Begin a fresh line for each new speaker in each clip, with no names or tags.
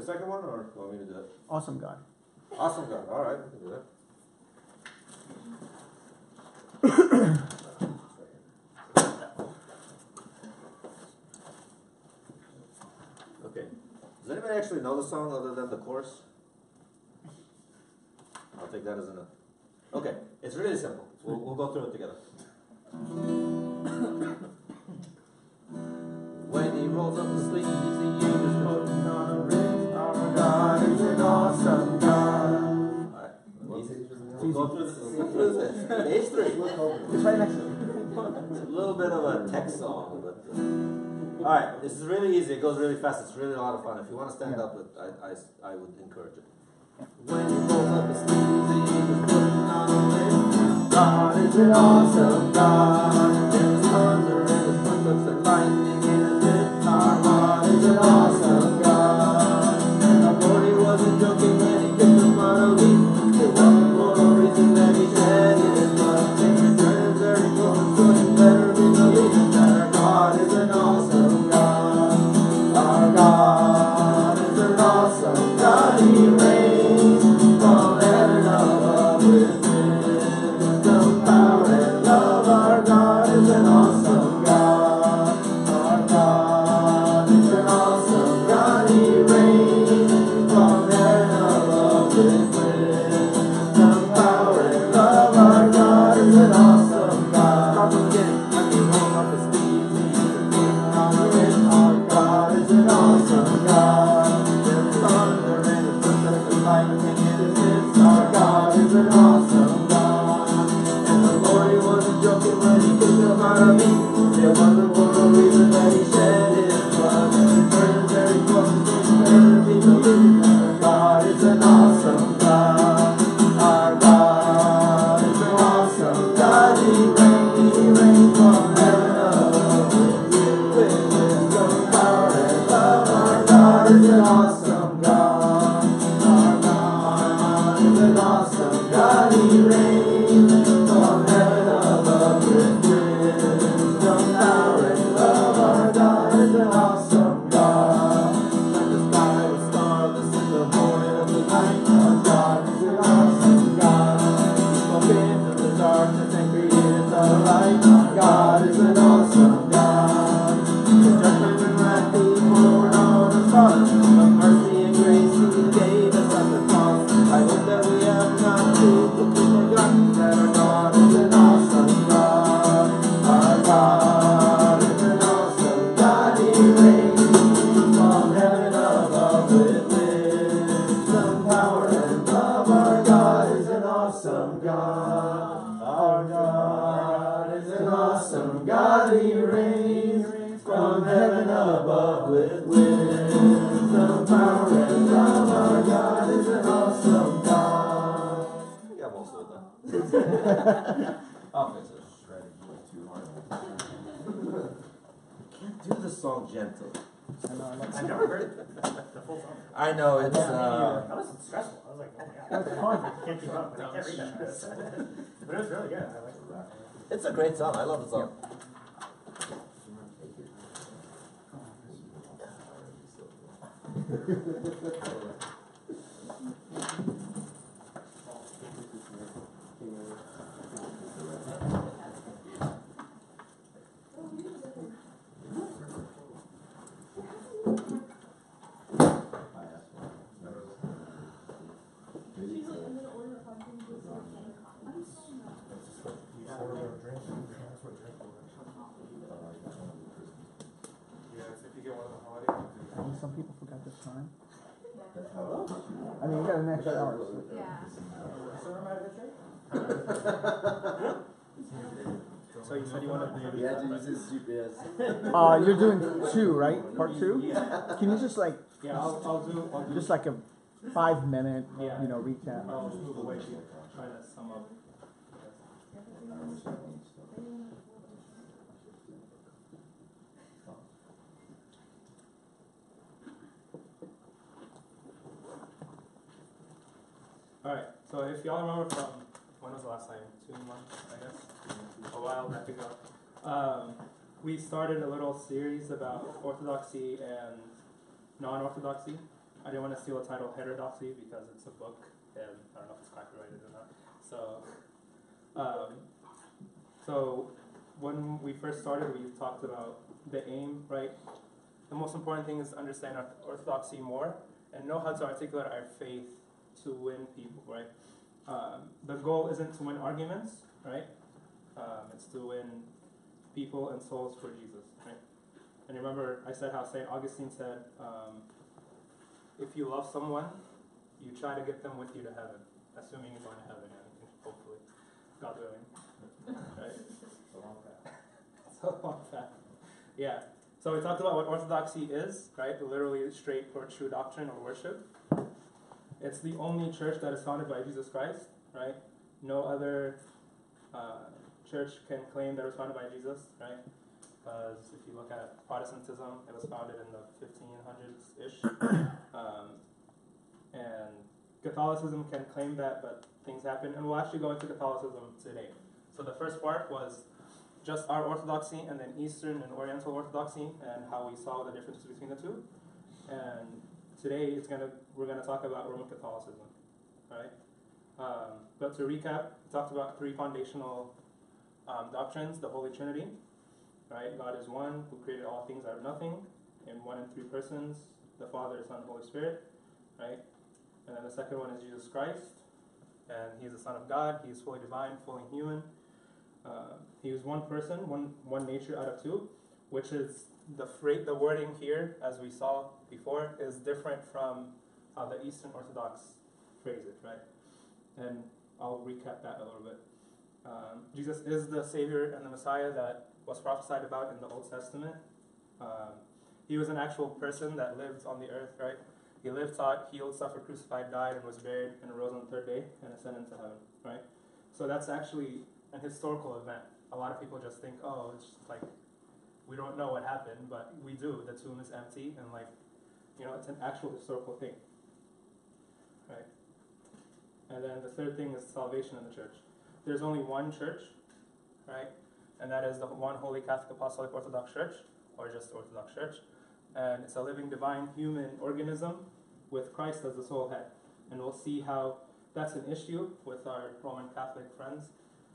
the second one, or you want me to do it?
Awesome God.
Awesome God. All right, we can do that. Okay. Does anybody actually know the song other than the chorus? I'll take that as an. Okay, it's really simple. We'll go through it together. When he rolls up the sleeves, the angels putting on a ring. Our God is an awesome God. Alright, we'll go through this. Page 3.
It's right next to it.
It's a little bit of a text song, but alright, this is really easy. It goes really fast. It's really a lot of fun. If you want to stand up, I would encourage it. When he rolls up his sleeves, the angels putting on a ring. God is an awesome God. There's thunder and his footsteps and lightning in his lips. Our God is an awesome God. And our Lord, he wasn't joking when he kicked them out of Eden. It wasn't for no reason that he shed his blood. Things are turning very close, so you better be believing that our God is an awesome God. Our God is an awesome God. He reigns from heaven above with wisdom, power, and love. Our God is an awesome God. Our God is an awesome God. He reigns from heaven above with wisdom, power, and love. Our God is an awesome God. Stop again. Let me roll up his sleeves. He's putting on the ring. Our God is an awesome God. There's thunder and his footsteps and lightning in his midst. Our God is an awesome God. And the Lord, he wasn't joking when he kicked them out of Eden. It wasn't for no reason that he shed his blood. And he turned very close to his better be believing that our God is an awesome God. Our God is an awesome God. He reigns from heaven above with wisdom, power, and love. Our God is an awesome God. Our God is an awesome God. He reigns from heaven above with wisdom, power, and love. Our God is an awesome God. Let the sky was starless in the morning of the night. Our God is an awesome God. He spoke into the darkness and created the light. Our God is an awesome God. His judgment and wrath he poured on us all. Of mercy and grace he gave us at the cross. I hope that we have not too quickly forgotten that our God is an awesome God. Our God is an awesome God. He reigns from heaven above with wisdom, power, and love. Our God is an awesome God. Our God is an awesome God. He reigns from heaven above with wisdom, power, and love. Our God is an awesome God. I got most of it done. I'll fix it. Too hard. Can't do the song gentle.
I know,
I've never heard the full song.
I know it's.
That was stressful. I was like, oh my god.
That's fun.
I can't keep up. I can't read that fast. But it was really good. I liked it.
It's a great song. I love the song.
Some people forgot this time. I mean, you got an extra hour.
So you said you wanted to do
You're doing 2, right? Part 2? Can you just like,
yeah, I'll do
just like a 5-minute,
Yeah.
recap?
I'll just move away to try to sum up. Alright, so if y'all remember from, when was the last time? 2 months, I guess? A while back ago. We started a little series about Orthodoxy and non-Orthodoxy. I didn't want to steal the title Heterodoxy because it's a book, and I don't know if it's copyrighted or not. So when we first started, we talked about the aim, right? The most important thing is to understand our Orthodoxy more and know how to articulate our faith to win people, right? The goal isn't to win arguments, right? It's to win people and souls for Jesus, right? And remember, I said how St. Augustine said, if you love someone, you try to get them with you to heaven, assuming you're going to heaven, and hopefully, God willing, right?
It's a long path.
It's a long path. Yeah. So we talked about what Orthodoxy is, right? Literally straight or true doctrine or worship. It's the only church that is founded by Jesus Christ, right? No other church can claim that it was founded by Jesus, right? Because if you look at Protestantism, it was founded in the 1500s-ish. And Catholicism can claim that, but things happen. And we'll actually go into Catholicism today. So the first part was just our Orthodoxy, and then Eastern and Oriental Orthodoxy, and how we saw the differences between the two. And today we're gonna talk about Roman Catholicism, right? But to recap, we talked about three foundational doctrines: the Holy Trinity, right? God is one, who created all things out of nothing, in one and three persons: the Father, Son, and Holy Spirit, right? And then the second one is Jesus Christ, and He's the Son of God. He is fully divine, fully human. He was one person, one nature out of two, which is the wording here, as we saw before, is different from how the Eastern Orthodox phrase it, right? And I'll recap that a little bit. Jesus is the Savior and the Messiah that was prophesied about in the Old Testament. He was an actual person that lived on the earth, right? He lived, taught, healed, suffered, crucified, died, and was buried, and arose on the third day, and ascended into heaven, right? So that's actually an historical event. A lot of people just think, oh, it's just like, we don't know what happened, but we do. The tomb is empty, and it's an actual historical thing, right? And then the third thing is salvation in the church. There's only one church, right? And that is the one Holy Catholic Apostolic Orthodox Church, or just Orthodox Church. And it's a living, divine, human organism with Christ as the sole head. And we'll see how that's an issue with our Roman Catholic friends,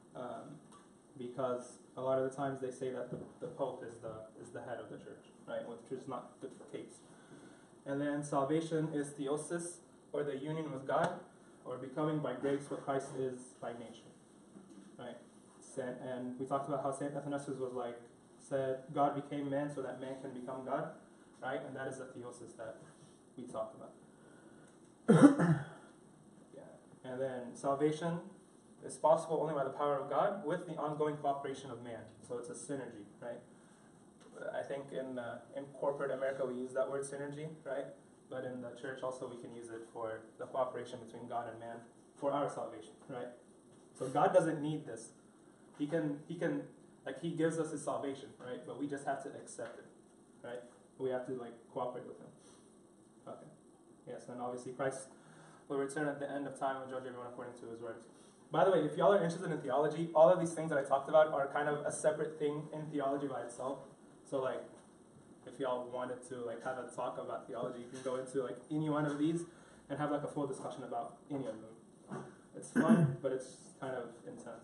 because a lot of the times they say that the Pope is the head of the church, right? Which is not the case. And then salvation is theosis, or the union with God, or becoming by grace what Christ is by nature, right? And we talked about how St. Athanasius said God became man so that man can become God, right? And that is the theosis that we talked about. Yeah. And then salvation is possible only by the power of God with the ongoing cooperation of man. So it's a synergy, right? I think in corporate America we use that word synergy, right? But in the church also we can use it for the cooperation between God and man for our salvation, right? So God doesn't need this. He gives us His salvation, right? But we just have to accept it, right? We have to cooperate with Him. Okay. Yes, and obviously Christ will return at the end of time and judge everyone according to His works. By the way, if y'all are interested in theology, all of these things that I talked about are kind of a separate thing in theology by itself. So if y'all wanted to have a talk about theology, you can go into any one of these and have a full discussion about any of them. It's fun, but it's kind of intense.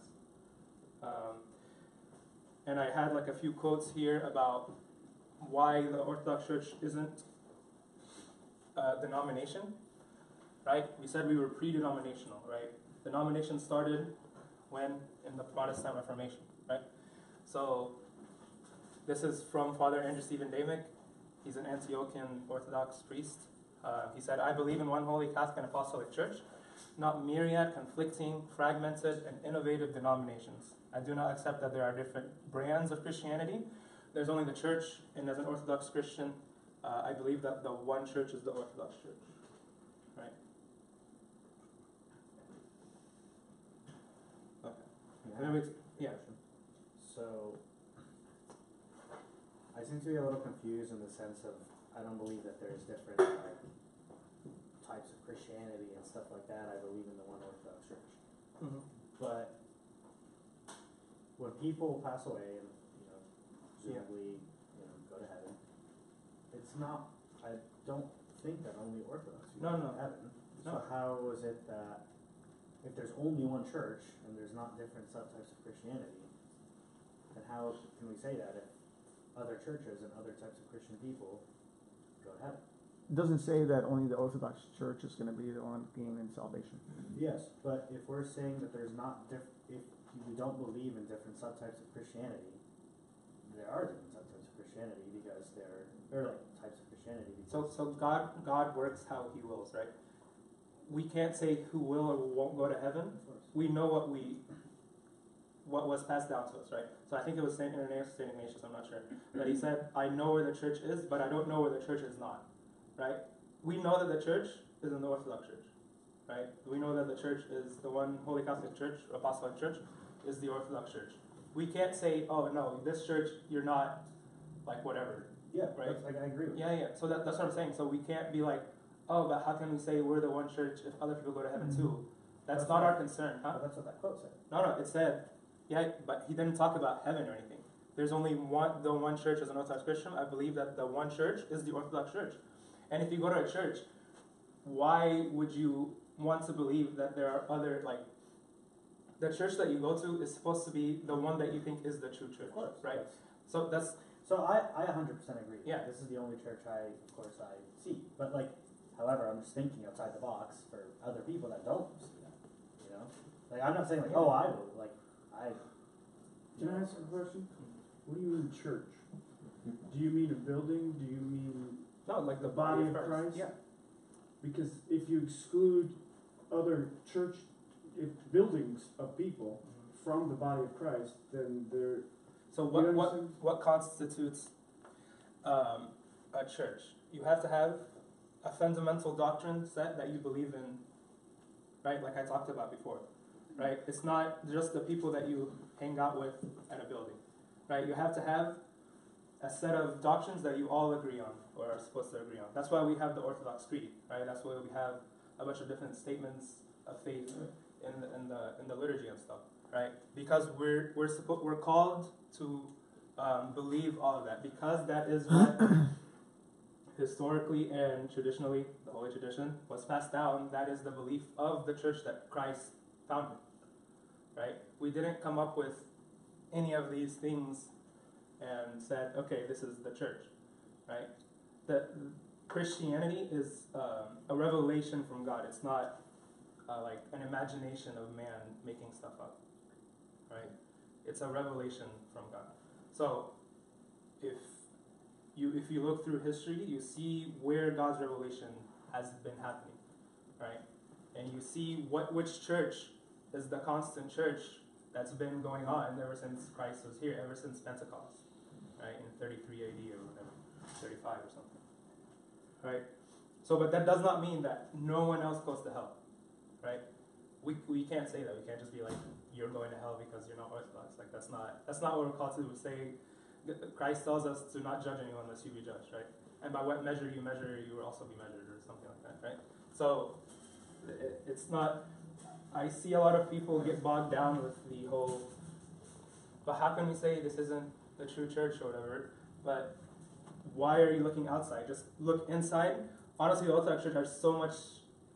And I had a few quotes here about why the Orthodox Church isn't a denomination, right? We said we were pre-denominational, right? Denomination started when? In the Protestant Reformation, right? So this is from Father Andrew Stephen Damick. He's an Antiochian Orthodox priest. He said, I believe in one holy Catholic and Apostolic Church, not myriad, conflicting, fragmented, and innovative denominations. I do not accept that there are different brands of Christianity. There's only the church, and as an Orthodox Christian, I believe that the one church is the Orthodox Church, right? Okay. Yeah.
So, I seem to be a little confused in the sense of I don't believe that there's different types of Christianity and stuff like that. I believe in the one Orthodox Church.
Mm-hmm.
But when people pass away and presumably go to heaven, it's not. I don't think that only Orthodox
No,
people
no.
go to heaven.
No.
So how is it that if there's only one church and there's not different subtypes of Christianity, then how can we say that if other churches and other types of Christian people go to heaven?
It doesn't say that only the Orthodox Church is going to be the one gaining salvation.
Yes, but if we're saying that there's not if we don't believe in different subtypes of Christianity, there are different subtypes of Christianity because types of Christianity. Because
So God works how He wills, right? We can't say who will or won't go to heaven.
of course.
We know what was passed down to us, right? So I think it was Saint Ignatius, I'm not sure, that he said, "I know where the church is, but I don't know where the church is not." Right? We know that the church is in the Orthodox Church, right? We know that the church is the one Holy Catholic Church, or Apostolic Church, is the Orthodox Church. We can't say, "Oh no, this church you're not," like whatever.
Yeah,
Right?
like I agree with you.
Yeah. So that's what I'm saying. So we can't be like, "Oh, but how can we say we're the one church if other people go to heaven too?" That's not our concern, huh?
But that's what that quote said.
No, it said, yeah, but he didn't talk about heaven or anything. There's only the one church as an Orthodox Christian. I believe that the one church is the Orthodox Church. And if you go to a church, why would you want to believe that there are other, like, the church that you go to is supposed to be the one that you think is the true church,
Of course.
right?
Yes.
So that's,
So I 100% agree.
Yeah.
This is the only church I see. But like, however, I'm just thinking outside the box for other people that don't see that. You know, like I'm not saying like, oh, I will. Like,
Can I ask a question? What do you mean church? Do you mean a building? Do you mean
no, like
the body of Christ?
Yeah.
Because if you exclude other church buildings of people from the body of Christ, then they're
So
You understand?
what constitutes a church? You have to have a fundamental doctrine set that you believe in, right? Like I talked about before, right? It's not just the people that you hang out with at a building, right? You have to have a set of doctrines that you all agree on or are supposed to agree on. That's why we have the Orthodox Creed, right? That's why we have a bunch of different statements of faith in the liturgy and stuff, right? Because we're called to believe all of that, because that is what historically and traditionally, the Holy Tradition, was passed down. That is the belief of the church that Christ founded, right? We didn't come up with any of these things and said, okay, this is the church, right? The Christianity is a revelation from God. It's not like an imagination of man making stuff up, right? It's a revelation from God. So if you look through history, you see where God's revelation has been happening, right? And you see which church is the constant church that's been going on ever since Christ was here, ever since Pentecost, right? In 33 AD or whatever, 35 or something, right? So, but that does not mean that no one else goes to hell, right? We can't say that. We can't just be like, you're going to hell because you're not Orthodox. Like that's not what we're called to say. Christ tells us to not judge anyone lest you be judged, right? And by what measure you measure, you will also be measured, or something like that, right? So it's not. I see a lot of people get bogged down with the whole. But how can we say this isn't the true church or whatever? But why are you looking outside? Just look inside. Honestly, the Orthodox Church has so much.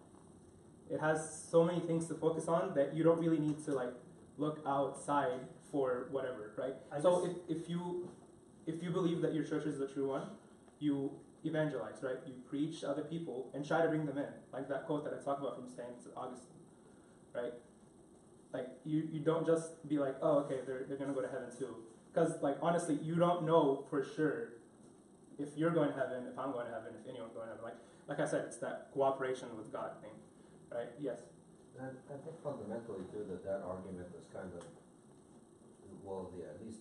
It has so many things to focus on that you don't really need to like look outside for whatever, right? So if you believe that your church is the true one, you evangelize, right? You preach to other people and try to bring them in, like that quote that I talked about from Saint Augustine, right? Like you don't just be like, oh, okay, they're gonna go to heaven too, because like honestly, you don't know for sure if you're going to heaven, if I'm going to heaven, if anyone's going to heaven. Like I said, it's that cooperation with God thing, right? Yes.
And I think fundamentally too that argument is kind of, well, at least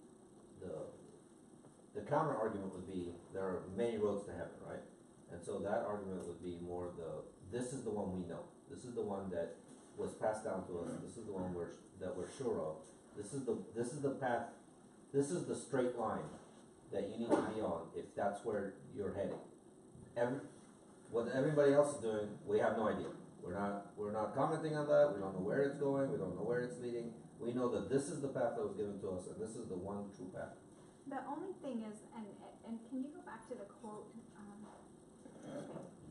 the counter argument would be there are many roads to heaven, right? And so that argument would be more this is the one we know. This is the one that was passed down to us. This is the one that we're sure of. This is the path. This is the straight line that you need to be on if that's where you're heading. What everybody else is doing, we have no idea. We're not commenting on that. We don't know where it's going. We don't know where it's leading. We know that this is the path that was given to us, and this is the one true path.
The only thing is, and can you go back to the quote?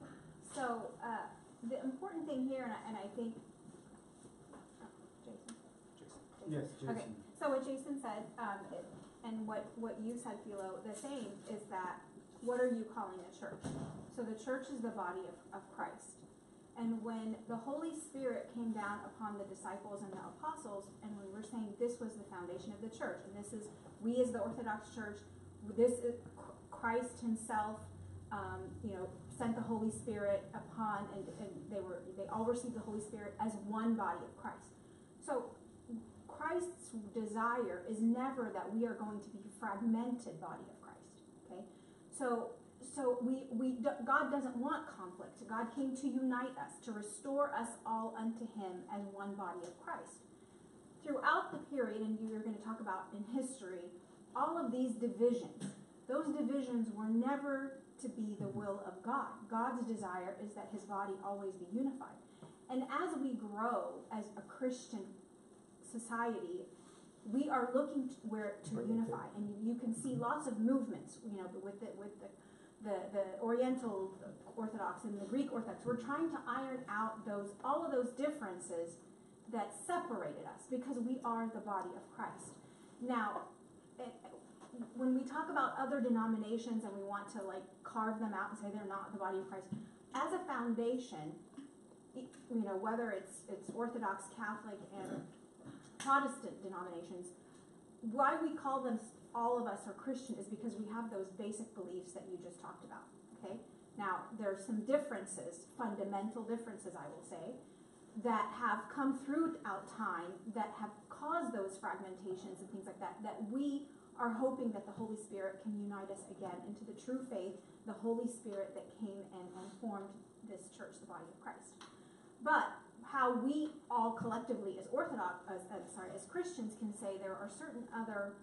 important thing here, and I think, Jason.
Yes, Jason.
Okay, so what Jason said, and what you said, Philo, the same is that, what are you calling a church? So the church is the body of Christ. And when the Holy Spirit came down upon the disciples and the apostles, and we were saying this was the foundation of the church, and this is, we as the Orthodox Church, this is Christ himself, sent the Holy Spirit upon, and they all received the Holy Spirit as one body of Christ. So Christ's desire is never that we are going to be a fragmented body of Christ. Okay, so God doesn't want conflict. God came to unite us, to restore us all unto Him as one body of Christ. Throughout the period, and you're going to talk about in history, all of these divisions, those divisions were never to be the will of God. God's desire is that His body always be unified. And as we grow as a Christian society, we are looking to unify, and you can see lots of movements. With the Oriental Orthodox and the Greek Orthodox, we're trying to iron out all of those differences that separated us, because we are the body of Christ. Now, when we talk about other denominations and we want to carve them out and say they're not the body of Christ, as a foundation, whether it's Orthodox, Catholic, and Protestant denominations, why we call them, all of us are Christian, is because we have those basic beliefs that you just talked about. Okay? Now, there's some differences, fundamental differences, I will say, that have come throughout time that have caused those fragmentations and things like that, that we are hoping that the Holy Spirit can unite us again into the true faith, the Holy Spirit that came and formed this church, the body of Christ. But how we all collectively as as Christians can say there are certain other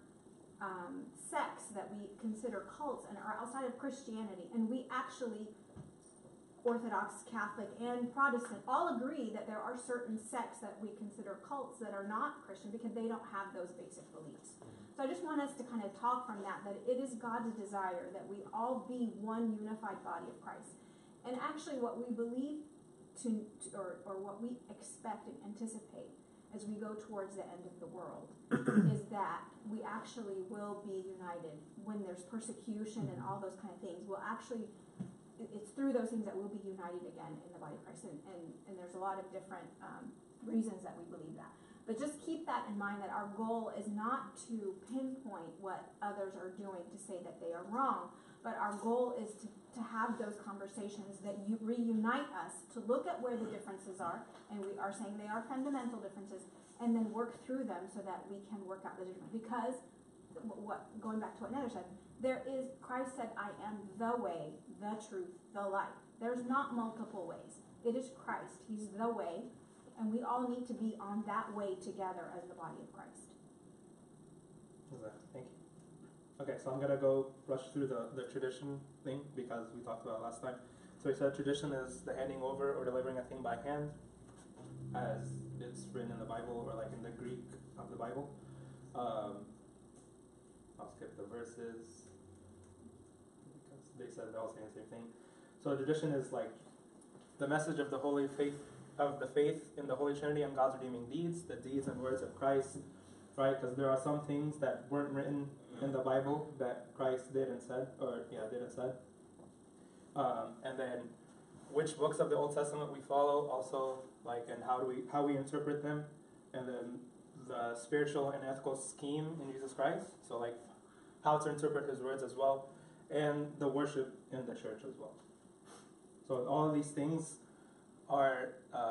sects that we consider cults and are outside of Christianity, and we actually, Orthodox, Catholic, and Protestant, all agree that there are certain sects that we consider cults that are not Christian because they don't have those basic beliefs. So I just want us to kind of talk from that it is God's desire that we all be one unified body of Christ. And actually what we believe or what we expect and anticipate as we go towards the end of the world is that we actually will be united when there's persecution and all those kind of things. It's through those things that we'll be united again in the body of Christ. And there's a lot of different reasons that we believe that. But just keep that in mind, that our goal is not to pinpoint what others are doing to say that they are wrong, but our goal is to have those conversations that reunite us, to look at where the differences are, and we are saying they are fundamental differences, and then work through them so that we can work out the difference. Because, going back to what Nether said, Christ said, I am the way, the truth, the life. There's not multiple ways. It is Christ. He's the way, and we all need to be on that way together as the body of Christ.
Thank you. Okay, so I'm going to go rush through the tradition thing because we talked about it last time. So we said tradition is the handing over or delivering a thing by hand, as it's written in the Bible or in the Greek of the Bible. I'll skip the verses because they said they're all saying the same thing. So tradition is the message of the holy faith, of the faith in the Holy Trinity and God's redeeming deeds, the deeds and words of Christ, right? Because there are some things that weren't written in the Bible that Christ did and said. And then which books of the Old Testament we follow also, and how we interpret them, and then the spiritual and ethical scheme in Jesus Christ, so how to interpret His words as well, and the worship in the church as well. So all of these things are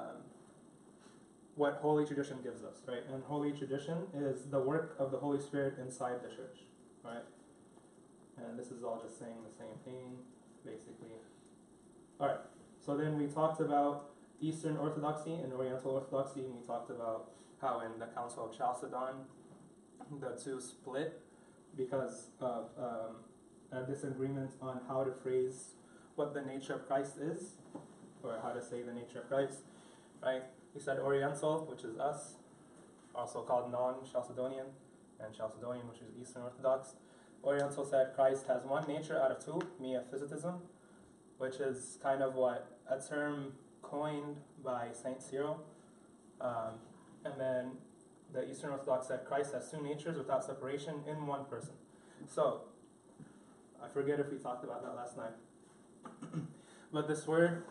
what Holy Tradition gives us, right? And Holy Tradition is the work of the Holy Spirit inside the church, right? And this is all just saying the same thing, basically. All right, so then we talked about Eastern Orthodoxy and Oriental Orthodoxy, and we talked about how in the Council of Chalcedon the two split because of a disagreement on how to phrase what the nature of Christ is, or how to say the nature of Christ, right? We said Oriental, which is us, also called non-Chalcedonian, and Chalcedonian, which is Eastern Orthodox. Oriental said Christ has one nature out of two, miaphysitism, which is kind of what a term coined by Saint Cyril, and then the Eastern Orthodox said Christ has two natures without separation in one person. So, I forget if we talked about that last night. But this word,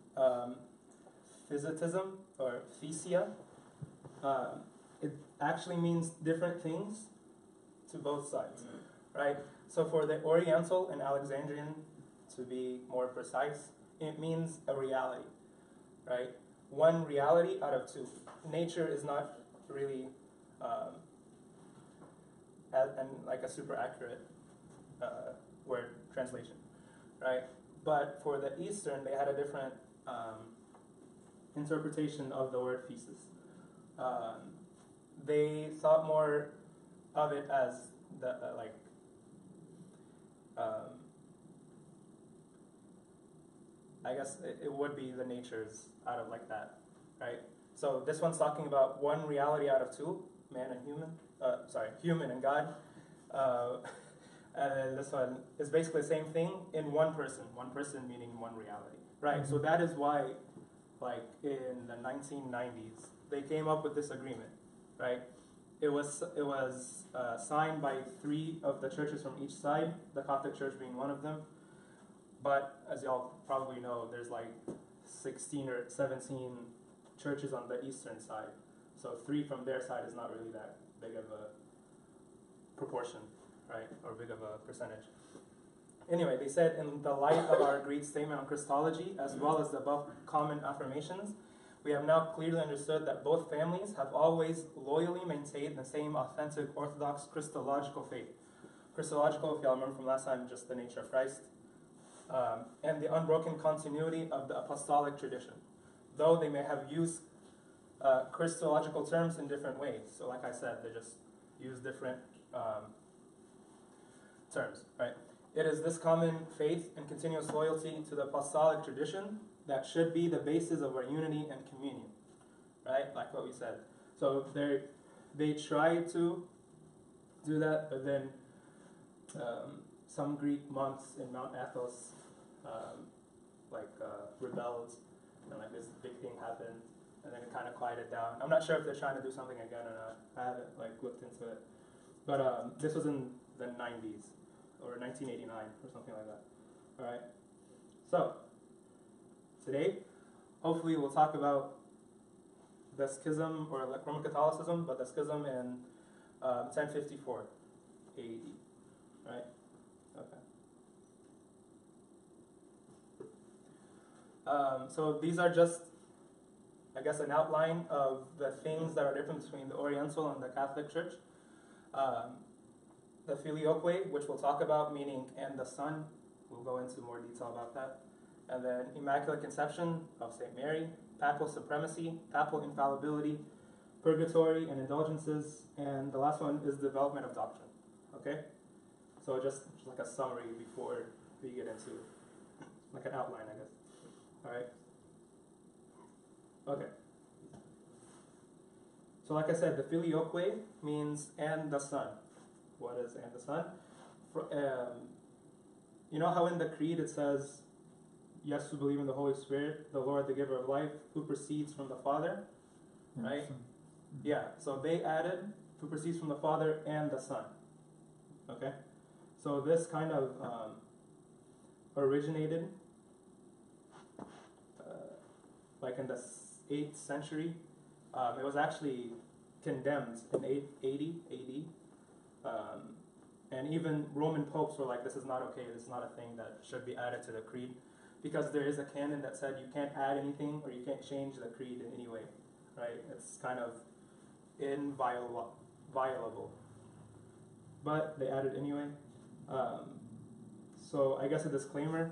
physitism or physia, it actually means different things to both sides, right? So for the Oriental and Alexandrian, to be more precise, it means a reality, right? One reality out of two. Nature is not really and like a super accurate word translation, right? But for the Eastern, they had a different interpretation of the word physis. They thought more of it as the I guess it would be the natures out of like that, right? So this one's talking about one reality out of two, man and human. Human and God. And then this one is basically the same thing in one person meaning one reality, right? So that is why, like in the 1990s, they came up with this agreement, right? It was signed by 3 of the churches from each side, the Catholic Church being one of them. But as y'all probably know, there's like 16 or 17 churches on the eastern side. So 3 from their side is not really that big of a proportion, right? Or big of a percentage. Anyway, they said, in the light of our agreed statement on Christology, as well as the above common affirmations, we have now clearly understood that both families have always loyally maintained the same authentic Orthodox Christological faith. Christological, if y'all remember from last time, just the nature of Christ. And the unbroken continuity of the apostolic tradition, though they may have used Christological terms in different ways. So like I said, they just use different terms, right? It is this common faith and continuous loyalty to the apostolic tradition that should be the basis of our unity and communion, right? Like what we said. So they try to do that, but then some Greek monks in Mount Athos rebelled, and like this big thing happened, and then it kind of quieted down. I'm not sure if they're trying to do something again or not. I haven't looked into it, but this was in the 90s or 1989 or something like that. All right. So today, hopefully, we'll talk about the schism or like Roman Catholicism, but the schism in 1054 AD. Right. Okay. So these are just, I guess, an outline of the things that are different between the Oriental and the Catholic Church. The filioque, which we'll talk about, meaning and the Son. We'll go into more detail about that. And then Immaculate Conception of St. Mary, Papal Supremacy, Papal Infallibility, Purgatory and Indulgences, and the last one is Development of Doctrine. Okay? So just like a summary before we get into like an outline, I guess. All right? Okay. So like I said, the filioque means and the Son. What is and the Son? You know how in the Creed it says, yes, who believe in the Holy Spirit, the Lord, the giver of life, who proceeds from the Father, right? Yeah, so they added who proceeds from the Father and the Son. Okay? So this kind of originated like in the 8th century. It was actually condemned in 880 AD. And even Roman popes were like, this is not okay, this is not a thing that should be added to the creed. Because there is a canon that said you can't add anything or you can't change the creed in any way. Right? It's kind of inviolable. But they added anyway. So I guess a disclaimer.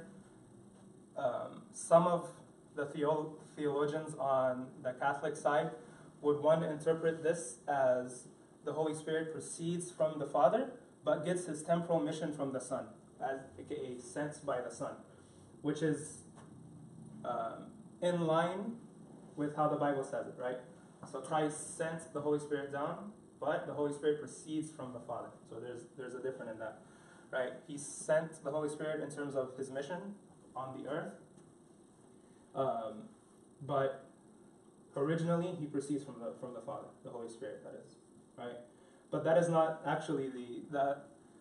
Some of the theologians on the Catholic side would want to interpret this as the Holy Spirit proceeds from the Father, but gets his temporal mission from the Son, as aka sent by the Son, which is in line with how the Bible says it, right? So Christ sent the Holy Spirit down, but the Holy Spirit proceeds from the Father. So there's a difference in that, right? He sent the Holy Spirit in terms of his mission on the earth, But originally, he proceeds from the Father, the Holy Spirit, that is, right? But that is not actually the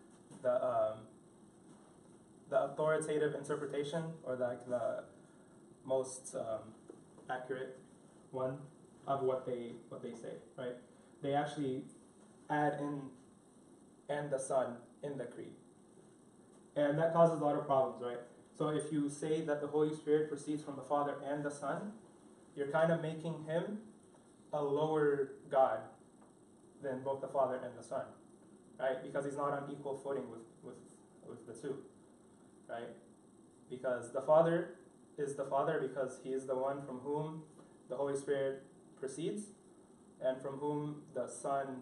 authoritative interpretation, or like the most accurate one of what they say, right? They actually add in "and the Son" in the creed, and that causes a lot of problems, right? So if you say that the Holy Spirit proceeds from the Father and the Son, you're kind of making him a lower God than both the Father and the Son, right? Because he's not on equal footing with the two, right? Because the Father is the Father because he is the one from whom the Holy Spirit proceeds, and from whom the Son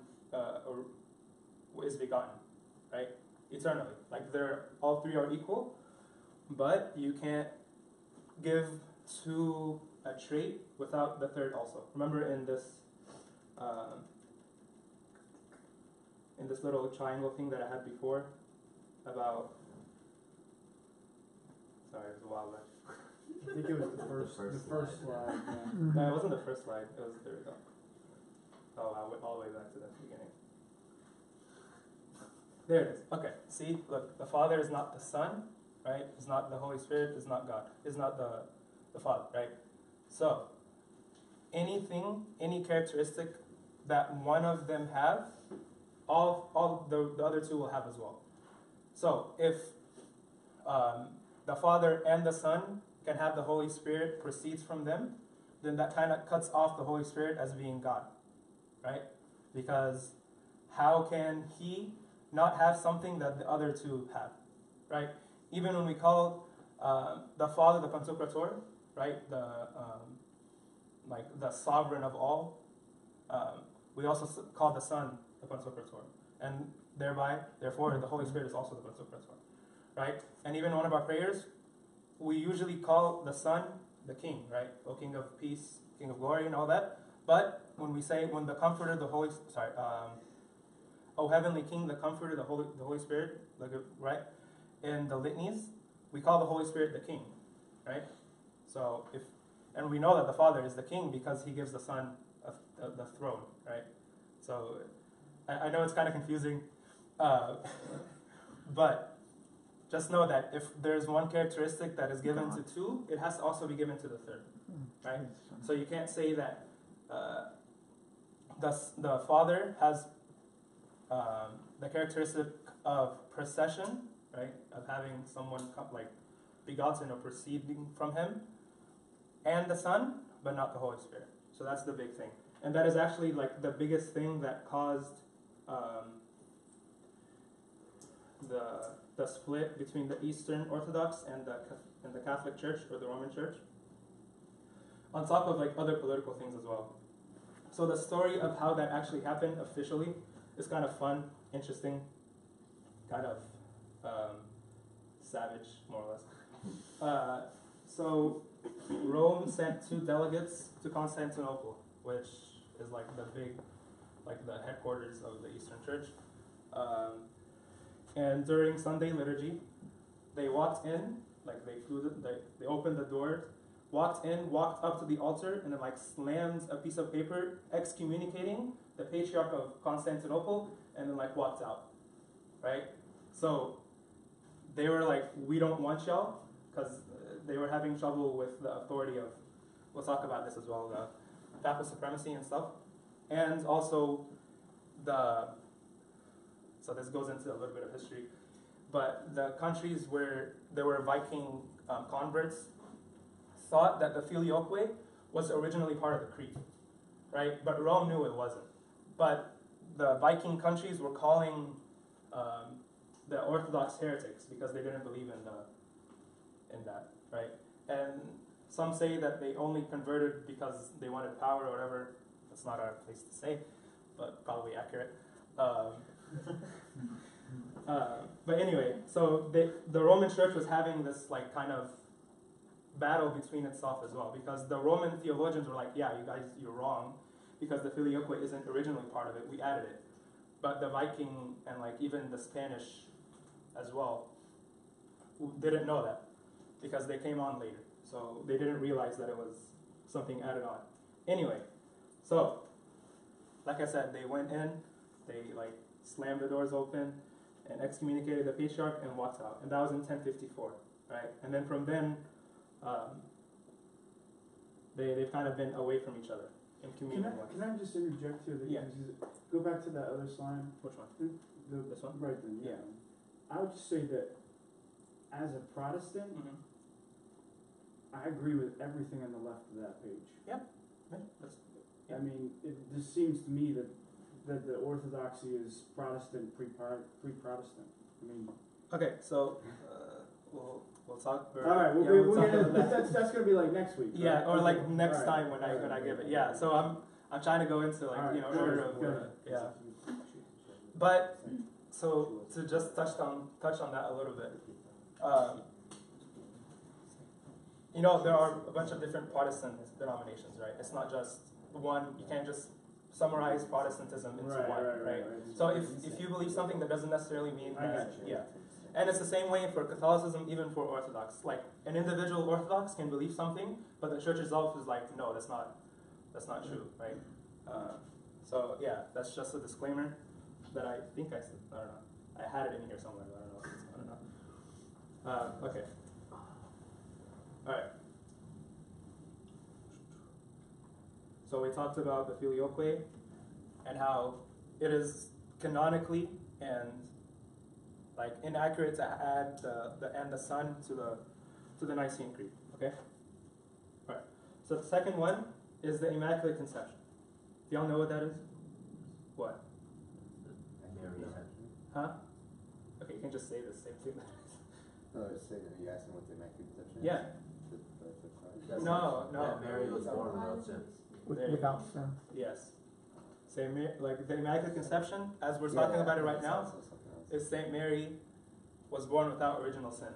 is begotten, right? Eternally. Like all three are equal, but you can't give two a trait without the third also. Remember in this little triangle thing that I had before about, sorry, it was a while back.
I think it was the first slide. Yeah.
No, it wasn't the first slide. It was, there we go. Oh, I went all the way back to the beginning. There it is. Okay, see, look, the Father is not the Son, right? It's not the Holy Spirit, it's not God. It's not the Father, right? So, any characteristic that one of them have, all the other two will have as well. So, if the Father and the Son can have the Holy Spirit proceeds from them, then that kind of cuts off the Holy Spirit as being God, right? Because how can he not have something that the other two have, right? Even when we call the Father the Pantocrator, right, like the sovereign of all, we also call the Son the Pantocrator, and therefore, the Holy Spirit is also the Pantocrator, right? And even one of our prayers, we usually call the Son the King, right? O King of Peace, King of Glory, and all that. But when we say, when the Comforter, O Heavenly King, the Comforter, the Holy Spirit, right? In the litanies, we call the Holy Spirit the King, right? So and we know that the Father is the King because he gives the Son the throne, right? So I know it's kind of confusing, but just know that if there's one characteristic that is given to two, it has to also be given to the third, right? So you can't say that the Father has the characteristic of procession, right, of having someone begotten or proceeding from him, and the Son, but not the Holy Spirit. So that's the big thing, and that is actually like the biggest thing that caused the split between the Eastern Orthodox and the Catholic Church or the Roman Church, on top of like other political things as well. So the story of how that actually happened officially is kind of fun, interesting, kind of savage, more or less. So Rome sent 2 delegates to Constantinople, which is like the headquarters of the Eastern Church. And during Sunday liturgy, they walked in, they opened the door, walked up to the altar, and then slammed a piece of paper excommunicating the Patriarch of Constantinople, and then walked out, right? So they were like, we don't want y'all, because they were having trouble with the authority of, we'll talk about this as well, the papal supremacy and stuff, and also so this goes into a little bit of history, but the countries where there were Viking converts thought that the Filioque was originally part of the creed, right? But Rome knew it wasn't. But the Viking countries were calling the Orthodox heretics because they didn't believe in that, right? And some say that they only converted because they wanted power or whatever. That's not our place to say, but probably accurate. But anyway, so the Roman Church was having this kind of battle between itself as well, because the Roman theologians were like, yeah, you guys, you're wrong, because the Filioque isn't originally part of it, we added it. But the Viking and even the Spanish as well didn't know that, because they came on later. So they didn't realize that it was something added on. Anyway, so like I said, they went in, they like slammed the doors open and excommunicated the patriarch and walked out. And that was in 1054, right? And then from then, they've kind of been away from each other in communion.
Can I just interject here?
Yeah.
Go back to that other slide.
Which one? This one?
Right then,
Yeah.
I would just say that as a Protestant,
Mm-hmm.
I agree with everything on the left of that page.
Yeah,
I mean, it just seems to me that the Orthodoxy is Protestant, pre-Protestant. I mean.
Okay, so we'll talk.
All right, we'll get into that. That's gonna be like next week. Right?
Yeah, or like
Okay.
next
All
time when I give it. Yeah, so I'm trying to go into like
All right,
order of
good.
yeah. But so to just touch on that a little bit. There are a bunch of different Protestant denominations, right? It's not just one. You can't just summarize Protestantism into one, right? So if you believe something, that doesn't necessarily mean that, yeah. And it's the same way for Catholicism, even for Orthodox. Like an individual Orthodox can believe something, but the church itself is like, no, that's not true, right? So yeah, that's just a disclaimer that I think I said. I don't know. I had it in here somewhere, but I don't know. Okay. All right. So we talked about the filioque and how it is canonically and like inaccurate to add the Son to the Nicene Creed. Okay. All right. So the second one is the Immaculate Conception. Do y'all know what that is? What? Huh? Okay, you can just say the same thing.
No, it's saying that you asked him what the Immaculate Conception is?
Yeah. No.
That Mary was born without sin.
Without sin.
Yes. Saint Mary, like the Immaculate Conception, as we're talking about it right now, is Saint Mary was born without original sin.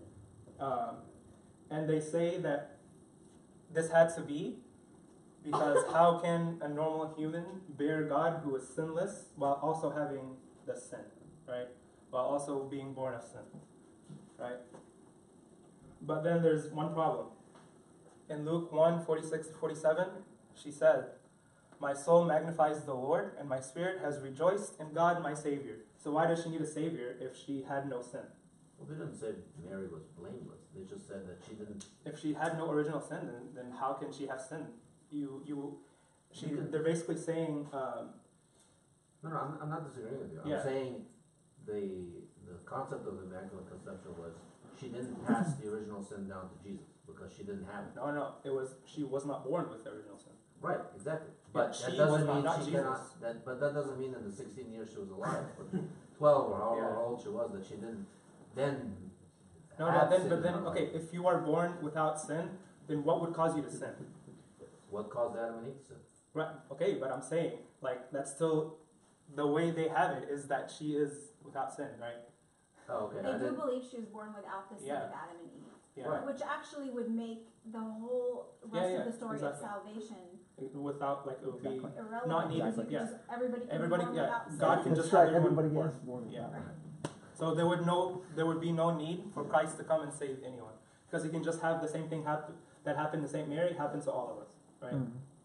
And they say that this had to be because how can a normal human bear God who is sinless while also having the sin, right? While also being born of sin, right? But then there's one problem. In Luke 1:46-47, she said, "My soul magnifies the Lord, and my spirit has rejoiced in God my Savior." So why does she need a Savior if she had no sin?
Well, they didn't say Mary was blameless. They just said that she didn't.
If she had no original sin, then how can she have sin? They're basically saying.
No, I'm not disagreeing with you.
Yeah.
I'm saying the concept of Immaculate Conception was she didn't pass the original sin down to Jesus because she didn't have it.
No, she was not born with the original sin.
Right, exactly.
But
That
she
doesn't
was
mean
not
she
Jesus.
cannot. But that doesn't mean that the 16 years she was alive, or 12 or however old she was, that she didn't then.
But then, okay, if you are born without sin, then what would cause you to sin?
What caused Adam and Eve to sin?
Right. Okay, but I'm saying, like, that's still the way they have it is that she is without sin, right?
Oh, okay.
They do believe she was born without the sin of Adam and Eve.
Yeah.
Right.
Which actually would make the whole rest of the story
exactly.
of salvation
Without, like, it would be
irrelevant.
not needed.
Because
Yeah.
everybody can
Everybody,
be born
yeah.
without sin.
God can
That's
just
right,
have everyone
everybody
born.
is born.
Yeah.
Right.
So there would be no need for Christ to come and save anyone because he can just have the same thing that happened to Saint Mary happen to all of us, right?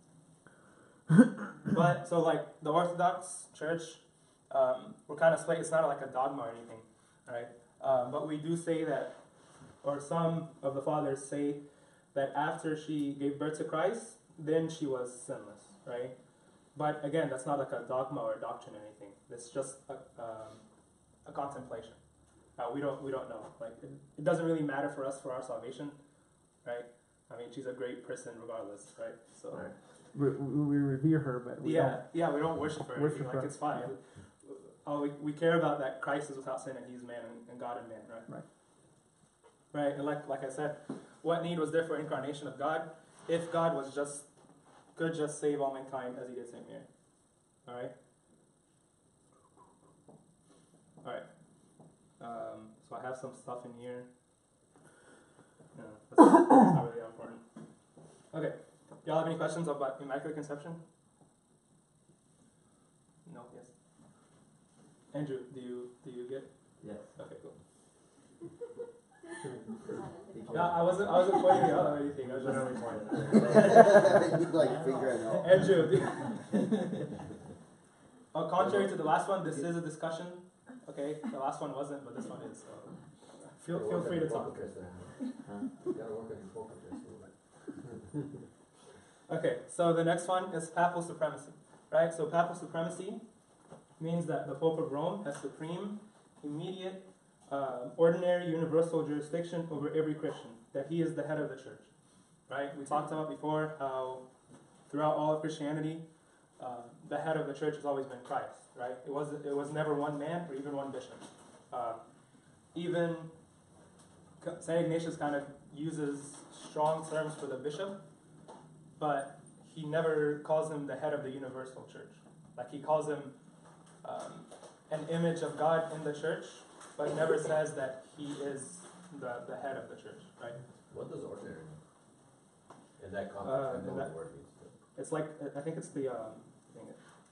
But so like the Orthodox Church, we're kind of split. It's not like a dogma or anything, right? But we do say that, or some of the fathers say that after she gave birth to Christ, then she was sinless, right? But again, that's not like a dogma or a doctrine or anything. It's just a contemplation. We don't know. Like it doesn't really matter for us for our salvation, right? I mean, she's a great person regardless, right? So
Right.
We revere her, but we don't.
we don't worship her.
Worship
Like
her.
it's fine. All we care about that Christ is without sin and He's man and God and man, right?
Right.
Right. And like I said, what need was there for incarnation of God if God could just save all mankind as He did Saint Mary? All right. All right. So I have some stuff in here. No, that's not really important. Okay. Y'all have any questions about Immaculate Conception? No? Yes? Andrew, do you get?
Yes.
Okay, cool.
The
Yeah, I wasn't pointing out or anything. I was just
Literally pointed at
You like figure it out.
Andrew. Contrary to the last one, this is a discussion. Okay, the last one wasn't, but this one is. So feel free to talk. Okay, so the next one is papal supremacy, right? So papal supremacy means that the Pope of Rome has supreme, immediate, ordinary, universal jurisdiction over every Christian, that he is the head of the church, right? We talked about before how throughout all of Christianity, the head of the church has always been Christ, right? It was never one man or even one bishop. Even St. Ignatius kind of uses strong terms for the bishop, but he never calls him the head of the universal church. Like he calls him an image of God in the church, but never says that he is the head of the church, right?
What does ordinary mean? In that context, I know what the word means.
It's like, I think it's the thing.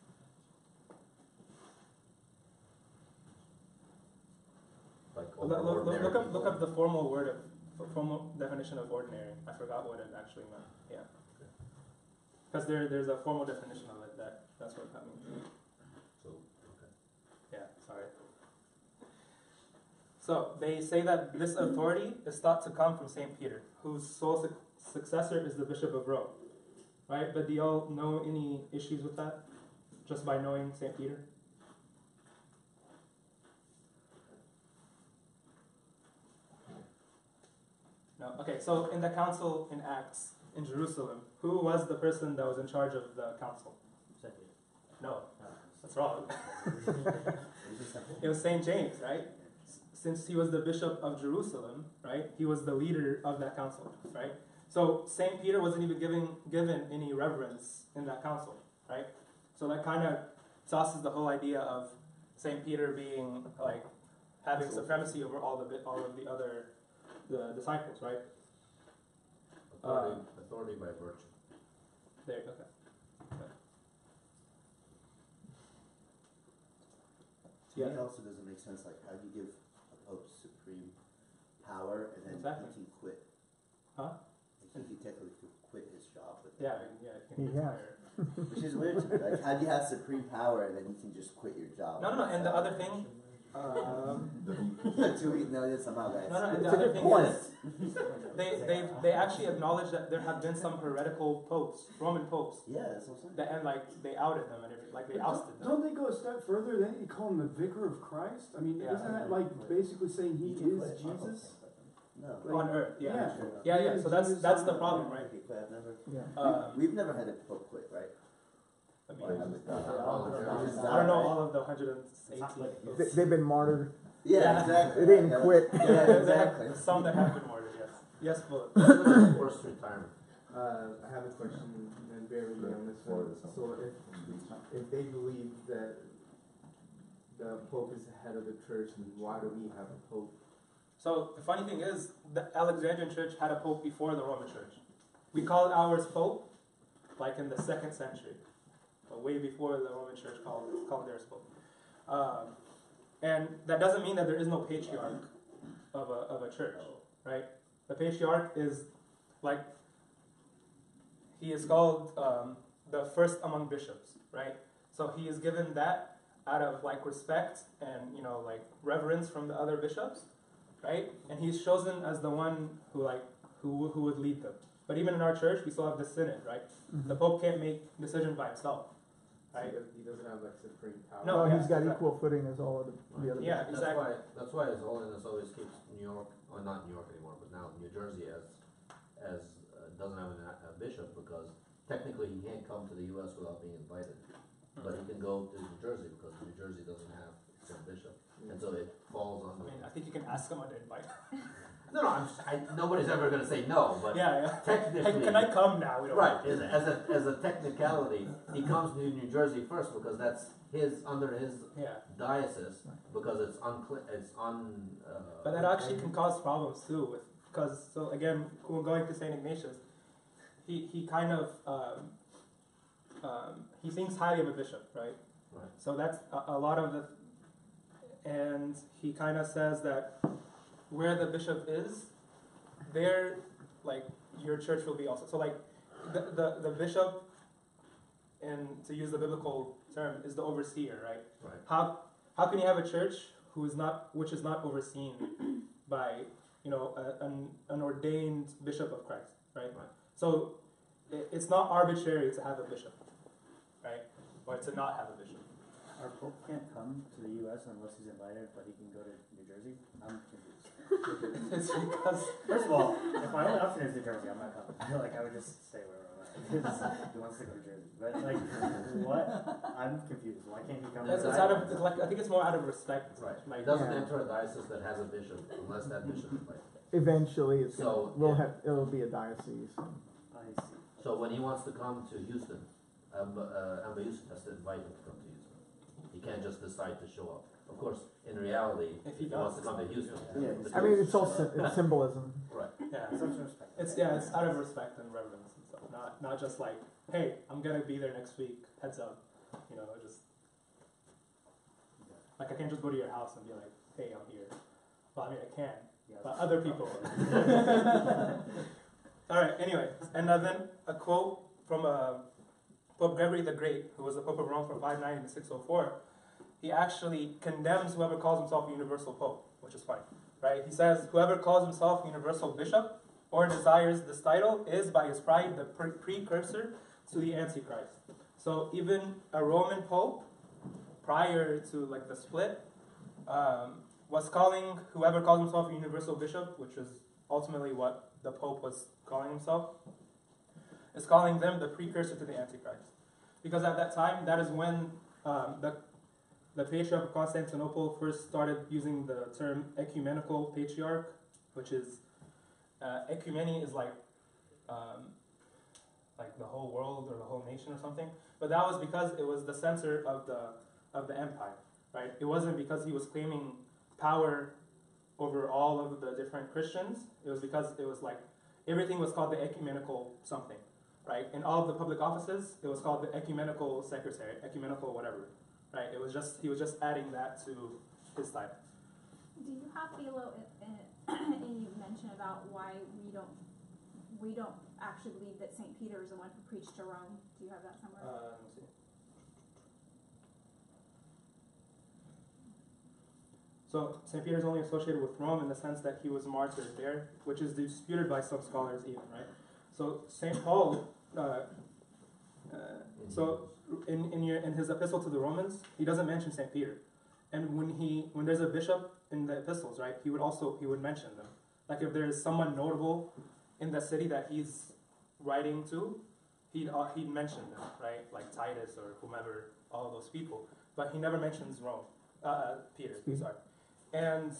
Like
Look up the formal formal definition of ordinary. I forgot what it actually meant. Yeah, because there's a formal definition of it that's what that means.
So okay.
Yeah, sorry. So they say that this authority is thought to come from Saint Peter, whose sole successor is the Bishop of Rome, right? But do y'all know any issues with that, just by knowing Saint Peter? No. Okay. So in the council in Acts in Jerusalem, who was the person that was in charge of the council? No, that's wrong. It was Saint James, right? Since he was the bishop of Jerusalem, right? He was the leader of that council, right? So Saint Peter wasn't even given any reverence in that council, right? So that kind of tosses the whole idea of Saint Peter being like having supremacy over all of the other disciples, right?
Authority by virtue.
There, okay.
To me, it also doesn't make sense. Like, how do you give a pope supreme power and then
Exactly.
he can quit?
Huh?
Like, he technically could quit his job with
Yeah,
that.
yeah.
He has.
Which is weird to me. Like, how do you have supreme power and then you can just quit your job?
No. And the other thing,
2 weeks notice, I'm out, guys.
no. And the
It's a
other
good
thing
point.
is, they actually acknowledge that there have been some heretical popes, Roman popes,
Yeah, that's what I'm saying.
that and like they outed them and everything, like they ousted them.
Don't they go a step further? Then you call him the vicar of Christ? I mean,
Yeah.
isn't that like basically saying he
You can
is
quit.
Jesus?
No.
On earth, yeah.
Yeah.
Yeah. So that's the problem, right?
Okay, quit. I've never.
Yeah.
We've never had a pope quit, right?
I
Or
mean,
have we?
I don't know all of the 118 popes.
They've been martyred.
Yeah, exactly.
They didn't quit.
Yeah, exactly.
Some that have been martyred, yes. Yes, but
Forced retirement.
I have a question, and bear with me on this one. So if they believe that the Pope is the head of the church, then why do we have a Pope?
so the funny thing is, the Alexandrian church had a pope before the Roman church. We call ours pope, like in the 2nd century, but way before the Roman church called theirs pope. And that doesn't mean that there is no patriarch of a church, right? The patriarch is like, he is called the first among bishops, right? So he is given that out of like respect and like reverence from the other bishops, right? And he's chosen as the one who would lead them. But even in our church, we still have the synod, right? The Pope can't make decisions by himself, right?
He doesn't have like supreme power.
No,
No,
yeah,
he's got
exactly.
equal footing as all of the other.
Yeah, exactly.
That's why His Holiness always keeps New York, or not New York anymore, but now New Jersey as doesn't have a bishop, because technically he can't come to the U.S. without being invited, but he can go to New Jersey because New Jersey doesn't have its own bishop, and so it falls on.
I mean, I think you can ask someone to invite.
No, nobody's ever going to say no, but
Yeah.
technically,
Can I come now? We don't
right? As a technicality, he comes to New Jersey first because that's under his
Yeah.
diocese, because it's
But that actually can cause problems too, because so again, going to Saint Ignatius, he kind of he thinks highly of a bishop, right?
Right.
So that's a lot of the, and he kind of says that where the bishop is, there, like, your church will be also. So, like, the bishop, and to use the biblical term, is the overseer, right?
Right.
How can you have a church which is not overseen by, an ordained bishop of Christ, right? So it's not arbitrary to have a bishop, right? Or to not have a bishop.
Our Pope can't come to the U.S. unless he's invited, but he can go to New Jersey? I'm confused.
It's because,
First of all, if my only option is New Jersey, I'm not coming. I would just stay where I'm at. He wants to go to Jersey. But, what? I'm confused. Why can't he come?
it's out of, I think it's more out of respect.
Right.
Like,
It doesn't enter a diocese that has a bishop unless that bishop is invited.
Eventually, it's
So,
it'll be a diocese.
I see.
So when he wants to come to Houston, Amba Yusuf has to invite him to come to Houston. He can't just decide to show up. Of course, in reality,
If
if
he
he wants
does,
to come to Houston,
I mean, it's all it's symbolism.
right.
yeah.
Some respect.
It's out of respect and reverence and stuff. Not just like, hey, I'm gonna be there next week. Heads up, just like I can't just go to your house and be like, hey, I'm here. Well, I mean, I can, but other people. All right. Anyway, and then a quote from Pope Gregory the Great, who was the Pope of Rome from 590 to 604. He actually condemns whoever calls himself a universal pope, which is funny, right? He says, whoever calls himself universal bishop or desires this title is by his pride the precursor to the Antichrist. So even a Roman pope, prior to like the split, was calling whoever calls himself a universal bishop, which is ultimately what the pope was calling himself, is calling them the precursor to the Antichrist. Because at that time, that is when the Patriarch of Constantinople first started using the term ecumenical patriarch, which is, ecumeny is like the whole world or the whole nation or something. But that was because it was the center of the empire, right? It wasn't because he was claiming power over all of the different Christians. It was because it was like, everything was called the ecumenical something, right? In all of the public offices, it was called the ecumenical secretary, ecumenical whatever, right? He was just adding that to his title.
Do you have, Philo, and you mentioned about why we don't actually believe that St. Peter is the one who preached to Rome? Do you have that somewhere?
Let me see. So St. Peter is only associated with Rome in the sense that he was martyred there, which is disputed by some scholars even, right? So St. Paul, so in his epistle to the Romans, he doesn't mention St. Peter, and when there's a bishop in the epistles, right, he would mention them. Like if there's someone notable in the city that he's writing to, he'd mention them, right, like Titus or whomever, all of those people, but he never mentions Peter. Sorry. And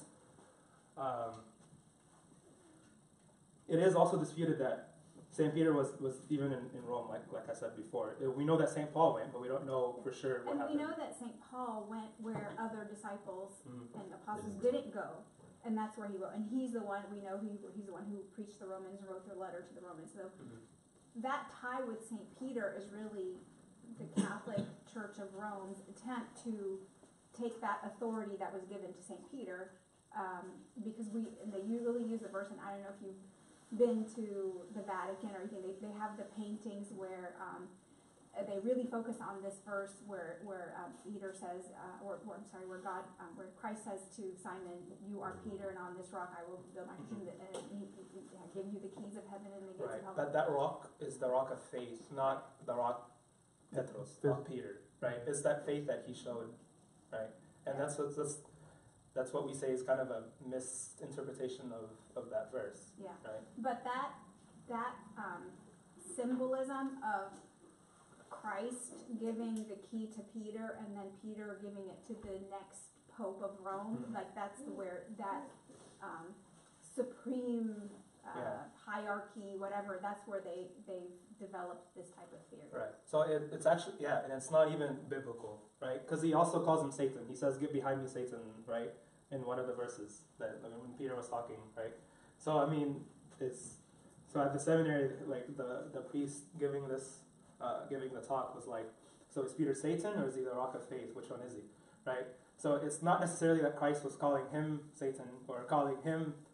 it is also disputed that St. Peter was even in Rome, like I said before. We know that St. Paul went, but we don't know for sure what happened.
And we know that St. Paul went where other disciples and apostles didn't go, and that's where he wrote. And he's the one, we know he's the one who preached the Romans and wrote the letter to the Romans. So that tie with St. Peter is really the Catholic Church of Rome's attempt to take that authority that was given to St. Peter, because they usually use the verse, and I don't know if you've been to the Vatican or anything, they have the paintings where they really focus on this verse where Peter says, where Christ says to Simon, "You are Peter, and on this rock I will build my kingdom, and I give you the keys of heaven and the gates of hell."
But that rock is the rock of faith, not the rock Petros, not Peter, right? It's that faith that he showed, right? And that's what we say is kind of a misinterpretation of that verse.
Yeah.
Right.
But that symbolism of Christ giving the key to Peter and then Peter giving it to the next Pope of Rome, like that's where that supreme hierarchy, whatever, that's where they've developed this type of theory.
Right. So it's actually, and it's not even biblical, right? Because he also calls him Satan. He says, "Get behind me, Satan," right? In one of the verses that when Peter was talking, right? So I mean, so at the seminary, like the priest giving the talk was like, so is Peter Satan or is he the rock of faith? Which one is he, right? So it's not necessarily that Christ was calling him Satan or calling him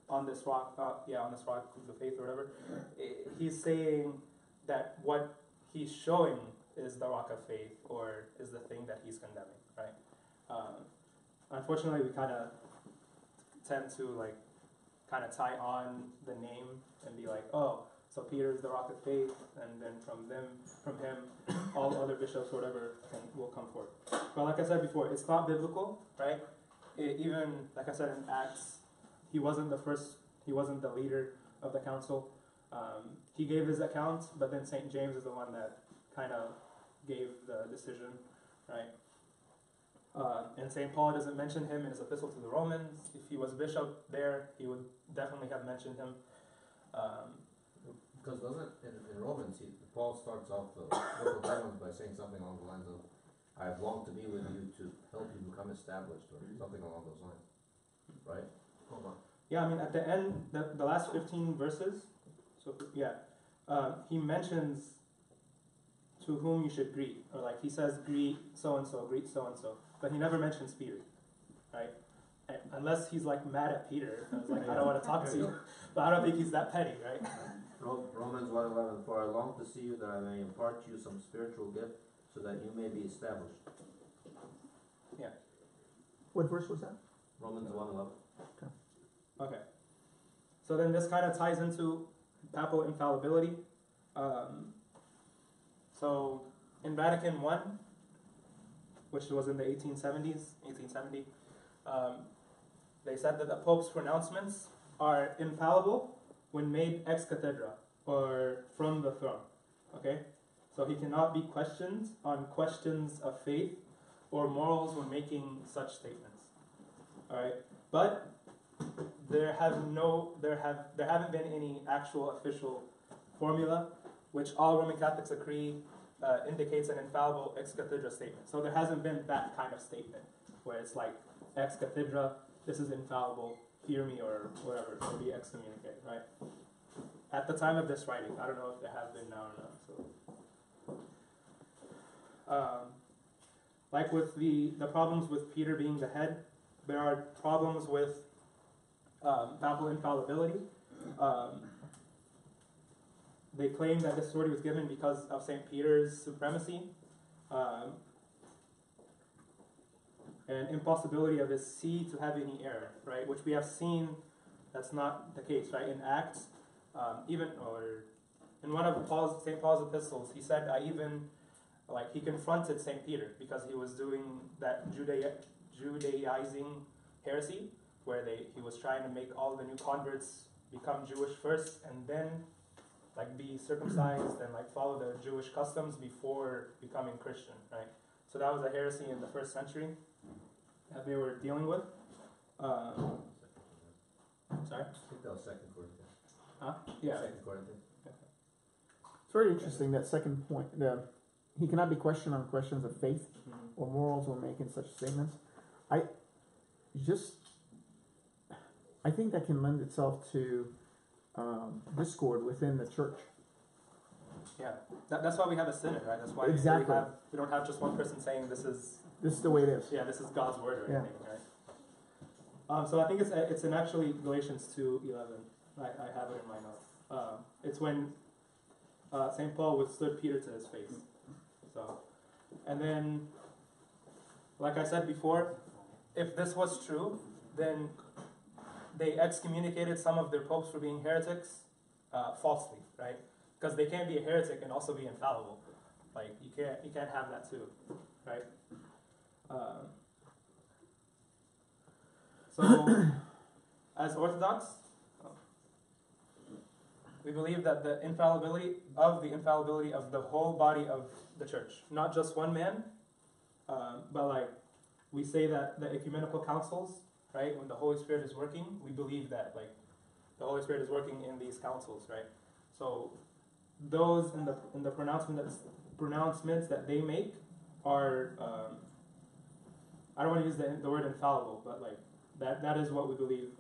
on this rock, on this rock of the faith or whatever, he's saying that what he's showing is the rock of faith or is the thing that he's condemning, right? Unfortunately, we kind of tend to like kind of tie on the name and be like, oh, so Peter is the rock of faith, and then from him, all other bishops, whatever, will come forth. But like I said before, it's not biblical, right? Even like I said in Acts, he wasn't the first, he wasn't the leader of the council. He gave his account, but then St. James is the one that kind of gave the decision, right? And St. Paul doesn't mention him in his epistle to the Romans. If he was bishop there, he would definitely have mentioned him.
Because doesn't in Romans, Paul starts off the book of Romans by saying something along the lines of, I have longed to be with you to help you become established, or something along those lines, right? Hold on.
Yeah, I mean, at the end, the last 15 verses, so yeah, he mentions to whom you should greet, or like he says, greet so-and-so, but he never mentions Peter, right? And unless he's like mad at Peter, and it's like, I don't want to talk to you, but I don't think he's that petty, right?
Romans 1:11, for I long to see you that I may impart to you some spiritual gift so that you may be established.
Yeah.
What verse was that?
Romans 1:11.
Okay. So then this kind of ties into papal infallibility. So in Vatican I, which was in the 1870, they said that the Pope's pronouncements are infallible when made ex cathedra, or from the throne. Okay? So he cannot be questioned on questions of faith or morals when making such statements. Alright? But there haven't been any actual official formula which all Roman Catholics agree indicates an infallible ex cathedra statement. So there hasn't been that kind of statement where it's like ex cathedra, this is infallible, hear me or whatever, or be excommunicated, right? At the time of this writing, I don't know if there have been now or not. So, like with the problems with Peter being the head, there are problems with papal infallibility. They claim that this authority was given because of St. Peter's supremacy and impossibility of his see to have any error, right? Which we have seen that's not the case, right? In Acts, or in one of St. Paul's epistles, he said, he confronted St. Peter because he was doing that Judaizing heresy, where he was trying to make all the new converts become Jewish first and then be circumcised and follow the Jewish customs before becoming Christian, right? So that was a heresy in the first century that they were dealing with. Sorry?
I think that was 2 Corinthians.
Huh? Yeah.
2 Corinthians.
It's very interesting, that second point. He cannot be questioned on questions of faith or morals when making such statements. I think that can lend itself to discord within the church.
Yeah, that's why we have a synod, right? That's why
Exactly.
we don't have just one person saying this is
the way it is.
Yeah, this is God's word or
Yeah.
anything, right? So I think it's in actually Galatians 2:11. I have it in my notes. It's when St. Paul withstood Peter to his face. So, and then, like I said before, if this was true, then they excommunicated some of their popes for being heretics falsely, right? Because they can't be a heretic and also be infallible. You can't have that too, right? So, as Orthodox, we believe that the infallibility of the whole body of the church, not just one man, but we say that the ecumenical councils, right? When the Holy Spirit is working, we believe that the Holy Spirit is working in these councils, right? So those in the pronouncements that they make are I don't want to use the word infallible, but that is what we believe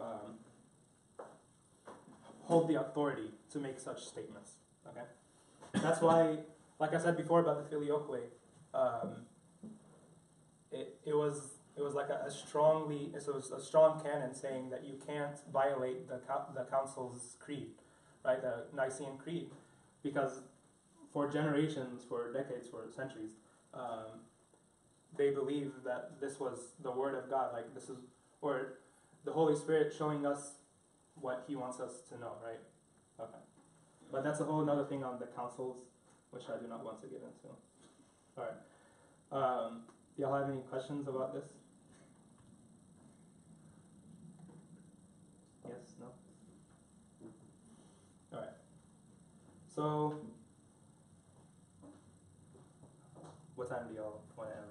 hold the authority to make such statements. Okay, that's why, like I said before about the filioque, it was it was like it was a strong canon saying that you can't violate the council's creed, right, the Nicene Creed, because for generations, for decades, for centuries, they believed that this was the Word of God, like this is, or the Holy Spirit showing us what He wants us to know, right? Okay. But that's a whole other thing on the councils, which I do not want to get into. All right. Y'all have any questions about this? Yes? No? All right. So, what time do y'all want to end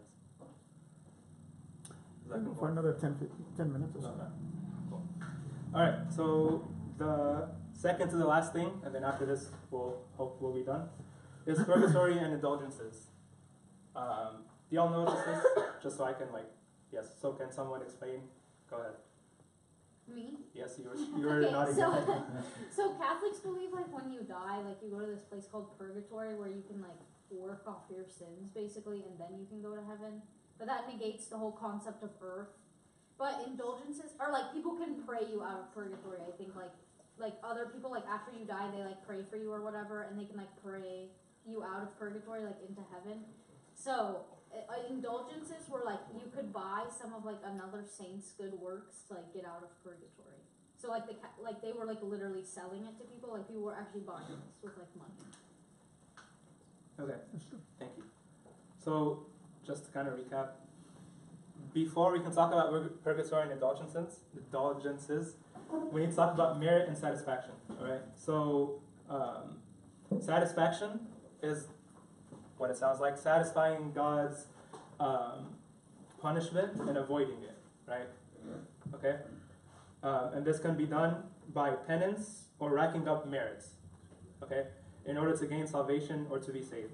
this?
For another 10 minutes or so.
Okay. Cool. All right. So the second to the last thing, and then after this, we'll be done, is purgatory and indulgences. Do y'all know what this is? Just so I can yes. So can someone explain? Go ahead.
Me?
Yes, you were
Okay,
nodding.
so Catholics believe when you die, you go to this place called purgatory where you can work off your sins basically, and then you can go to heaven. But that negates the whole concept of earth. But indulgences are people can pray you out of purgatory. I think other people after you die they pray for you or whatever, and they can pray you out of purgatory into heaven. So indulgences were you could buy some of another saint's good works to get out of purgatory. So they were literally selling it to people. People were actually buying this with money.
Okay, thank you. So just to kind of recap, before we can talk about purgatory and indulgences, we need to talk about merit and satisfaction. All right. So satisfaction is what it sounds like: satisfying God's punishment and avoiding it. Right. Okay. And this can be done by penance or racking up merits. Okay. In order to gain salvation or to be saved.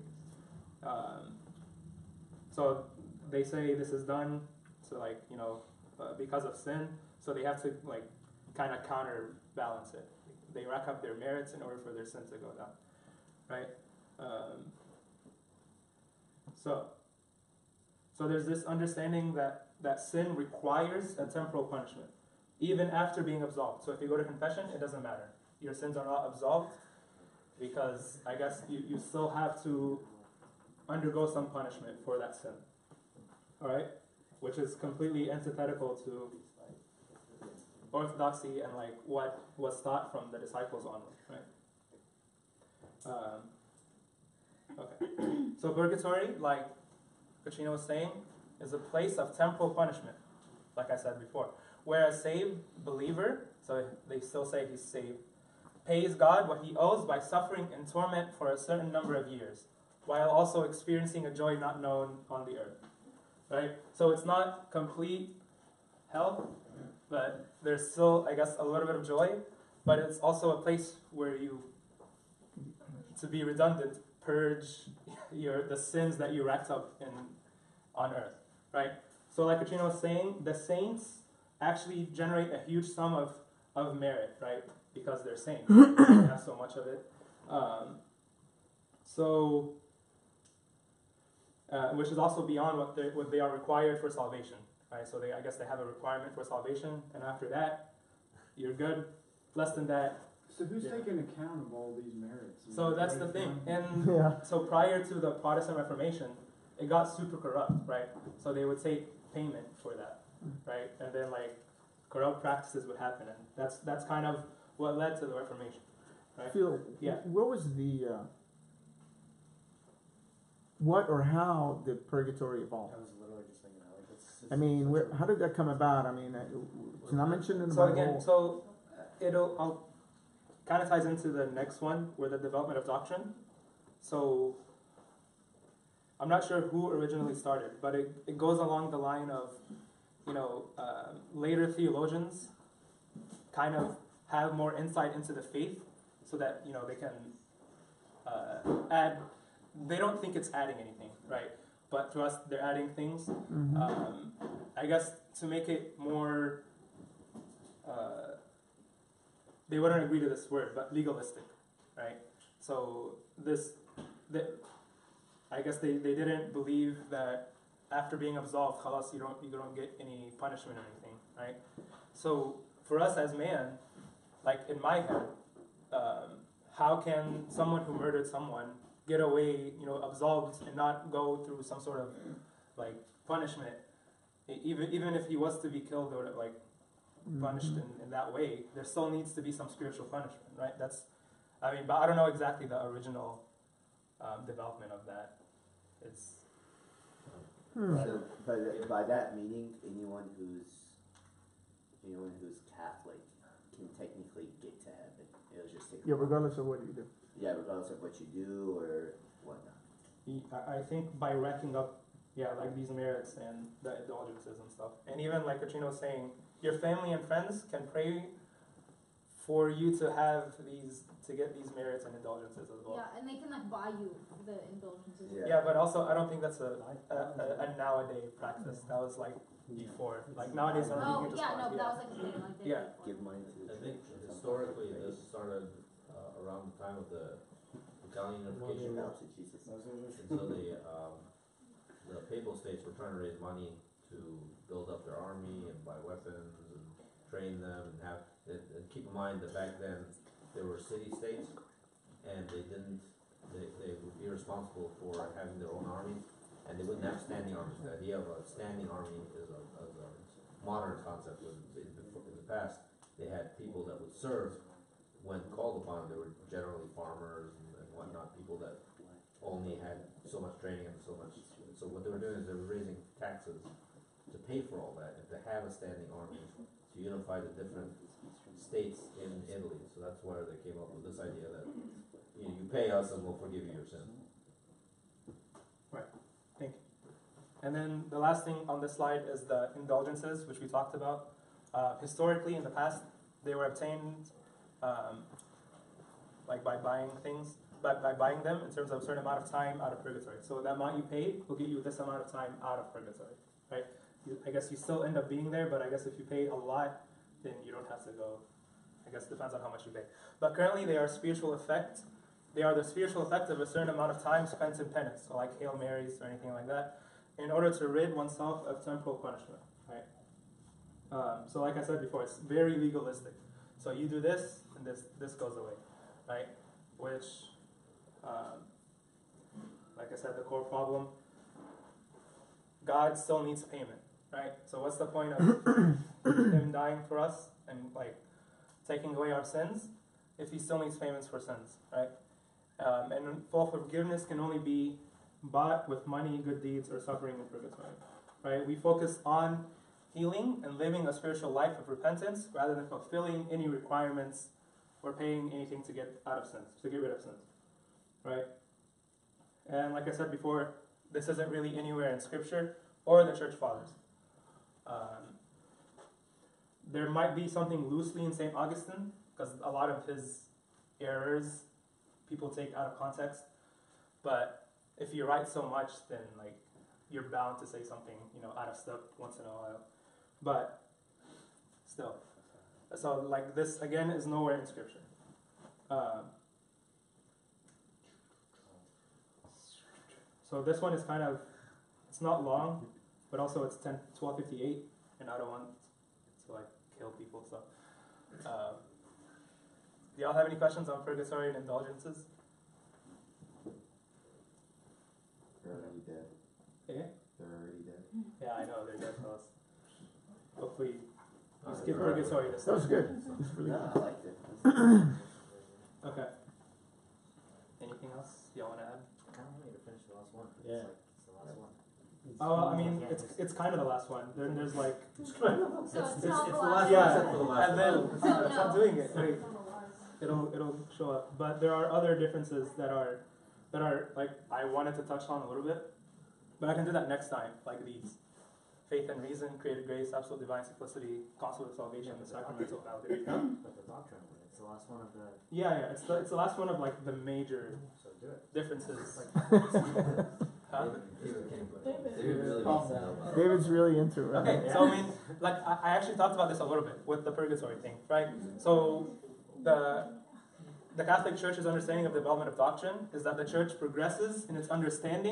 So they say this is done to because of sin, so they have to kind of counterbalance it. They rack up their merits in order for their sin to go down, right? So there's this understanding that sin requires a temporal punishment, even after being absolved. So if you go to confession, it doesn't matter. Your sins are not absolved, because I guess you still have to undergo some punishment for that sin. All right? Which is completely antithetical to Orthodoxy and what was taught from the disciples onward, right? Okay. So purgatory, like Katrina was saying, is a place of temporal punishment, like I said before, where a saved believer, so they still say he's saved, pays God what he owes by suffering in torment for a certain number of years, while also experiencing a joy not known on the earth. Right? So it's not complete hell, but there's still, I guess, a little bit of joy, but it's also a place where you, to be redundant, purge the sins that you racked up on earth. Right? So like Katrina was saying, the saints actually generate a huge sum of merit, right? Because they're saints. They have so much of it. Which is also beyond what they are required for salvation, right? So I guess they have a requirement for salvation, and after that, you're good. Less than that.
So who's taking account of all these merits?
So that's the thing. And
Yeah.
so prior to the Protestant Reformation, it got super corrupt, right? So they would take payment for that, right? And then corrupt practices would happen, and that's kind of what led to the Reformation, right?
Phil,
Yeah.
what was the what or how did purgatory evolve?
I was literally just thinking that. It's
I mean, how did that come about? I mean, it's not mentioned in the
So
Bible.
again, I'll kind of ties into the next one, where the development of doctrine. So I'm not sure who originally started, but it goes along the line of, later theologians kind of have more insight into the faith, so that they can add. They don't think it's adding anything, right? But to us, they're adding things.
Mm-hmm.
I guess to make it more, they wouldn't agree to this word, but legalistic, right? So I guess they didn't believe that after being absolved, khalas, you don't get any punishment or anything, right? So for us as man, like in my head, how can someone who murdered someone get away, absolved and not go through some sort of like punishment? Even if he was to be killed or like punished in that way, there still needs to be some spiritual punishment, right? But I don't know exactly the original development of that. It's
So, but by that meaning, anyone who's Catholic can technically get to heaven. It'll just take.
Yeah, regardless of what you do.
Yeah, regardless of what you do or whatnot.
I think by racking up, like these merits and the indulgences and stuff, and even like Katrina was saying, your family and friends can pray for you to get these merits and indulgences as well.
Yeah, and they can like buy you the indulgences.
Yeah, but also I don't think that's a nowadays practice. That was like before. Like nowadays, I don't think you just buy.
But that was like a thing. Like
Yeah.
Give money to the
I think historically this started around the time of the Italian unification.
Now to Jesus.
And so the papal states were trying to raise money to build up their army and buy weapons and train them and keep in mind that back then there were city-states and they would be responsible for having their own armies and they wouldn't have standing armies. The idea of a standing army is a modern concept. In the past they had people that would serve when called upon. They were generally farmers and whatnot, people that only had so much training and so much. So what they were doing is they were raising taxes to pay for all that and to have a standing army to unify the different states in Italy. So that's where they came up with this idea that you pay us and we'll forgive you your sin.
Right. Thank you. And then the last thing on this slide is the indulgences, which we talked about. Historically, in the past, they were obtained like by buying things. But by buying them in terms of a certain amount of time out of purgatory. So the amount you paid will get you this amount of time out of purgatory, right? I guess you still end up being there, but I guess if you pay a lot, then you don't have to go. I guess it depends on how much you pay. But currently they are spiritual effect. They are the spiritual effect of a certain amount of time spent in penance, so like Hail Marys or anything like that, in order to rid oneself of temporal punishment, right? So like I said before, it's very legalistic. So you do this, and this goes away, right? Which... like I said, the core problem, God still needs payment, right? So what's the point of him dying for us and like taking away our sins if he still needs payments for sins, right? And full forgiveness can only be bought with money, good deeds, or suffering in purgatory, right? We focus on healing and living a spiritual life of repentance rather than fulfilling any requirements or paying anything to get rid of sins, right? And like I said before, this isn't really anywhere in Scripture or the Church Fathers. There might be something loosely in St. Augustine, because a lot of his errors people take out of context. But if you write so much, then like you're bound to say something, out of step once in a while. But still, so like this again is nowhere in Scripture. So this one is it's not long, but also it's 12:58, and I don't want to like kill people. So, do y'all have any questions on purgatory and indulgences?
They're already dead.
Yeah.
They're already dead.
Yeah, I know they're dead to us. Hopefully, you skip purgatory this
That was
time.
good. That was really
No,
good.
I liked it.
Okay. Anything else y'all want to add?
I don't know, you finish the last one.
Yeah.
It's the last one.
Oh, I mean, it's kind of the last one. Then there's like
So it's not
It's
the
the
last
last
yeah,
one except for the last
and then
one.
So
it's not
no.
doing it. Wait, it'll show up. But there are other differences that are like I wanted to touch on a little bit, but I can do that next time. Like these: faith and reason, created grace, absolute divine simplicity, consummate salvation, the sacramental validation.
But the doctrine, it's the last one of the.
Yeah, it's the last one of like the major
So do it.
differences. Huh?
David really wants to know about it.
David's really into it.
Okay, so I mean, like I actually talked about this a little bit with the purgatory thing, right? So the Catholic Church's understanding of the development of doctrine is that the Church progresses in its understanding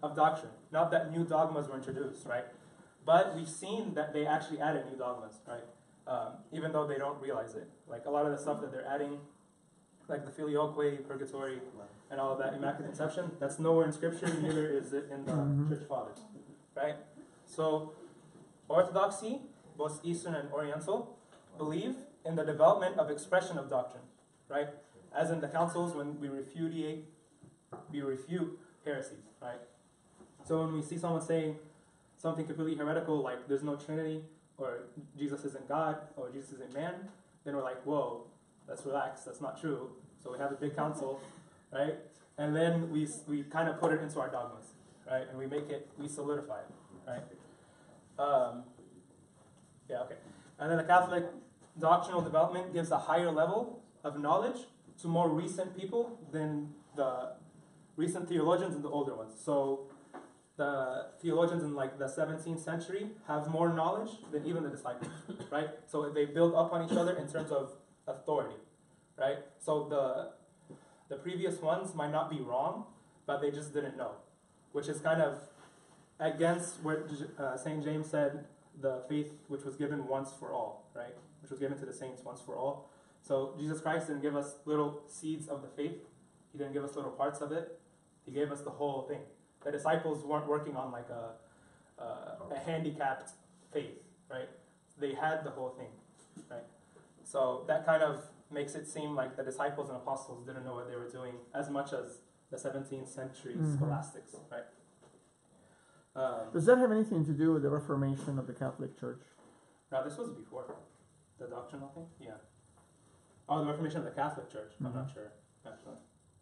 of doctrine. Not that new dogmas were introduced, right? But we've seen that they actually added new dogmas, right? Even though they don't realize it. Like a lot of the stuff that they're adding, like the filioque, purgatory, and all of that, Immaculate Conception, that's nowhere in Scripture, neither is it in the Church Fathers, right? So, Orthodoxy, both Eastern and Oriental, believe in the development of expression of doctrine, right? As in the councils, when we refute heresies, right? So when we see someone saying something completely heretical, like there's no Trinity, or Jesus isn't God, or Jesus isn't man, then we're like, whoa, let's relax, that's not true. So we have a big council, right? And then we kind of put it into our dogmas, right? And we solidify it, right? And then the Catholic doctrinal development gives a higher level of knowledge to more recent people than the recent theologians and the older ones. So the theologians in like the 17th century have more knowledge than even the disciples, right? So they build up on each other in terms of authority, right? So the previous ones might not be wrong, but they just didn't know, which is kind of against what St. James said, the faith which was given once for all, right? Which was given to the saints once for all. So Jesus Christ didn't give us little seeds of the faith. He didn't give us little parts of it. He gave us the whole thing. The disciples weren't working on like a handicapped faith, right? They had the whole thing, right? So that kind of makes it seem like the disciples and apostles didn't know what they were doing as much as the 17th century scholastics, right?
Does that have anything to do with the Reformation of the Catholic Church?
No, this was before the doctrinal thing. Yeah. Oh, the Reformation of the Catholic Church. I'm not sure actually.